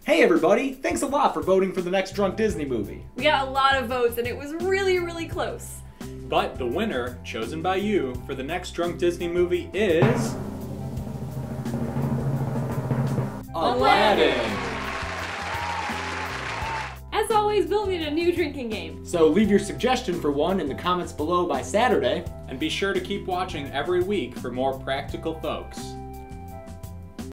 Hey everybody, thanks a lot for voting for the next Drunk Disney movie. We got a lot of votes and it was really close. But the winner, chosen by you, for the next Drunk Disney movie is... Aladdin! As always, Bill made a new drinking game. So leave your suggestion for one in the comments below by Saturday. And be sure to keep watching every week for more practical folks.